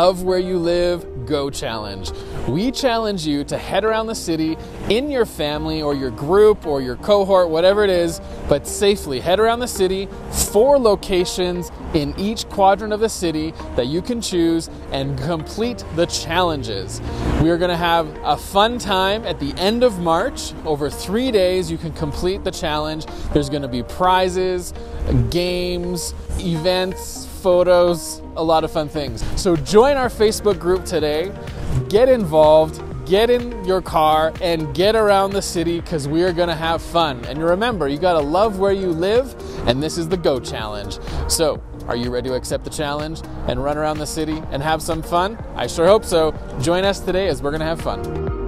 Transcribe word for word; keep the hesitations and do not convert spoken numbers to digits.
Love Where You Live, Go Challenge. We challenge you to head around the city in your family or your group or your cohort, whatever it is, but safely. Head around the city, four locations in each quadrant of the city that you can choose, and complete the challenges. We are going to have a fun time at the end of March. Over three days, you can complete the challenge. There's going to be prizes, games, events, photos, a lot of fun things. So join our Facebook group today, get involved, get in your car, and get around the city because we are gonna have fun. And remember, you gotta love where you live, and this is the Go Challenge. So, are you ready to accept the challenge and run around the city and have some fun? I sure hope so. Join us today as we're gonna have fun.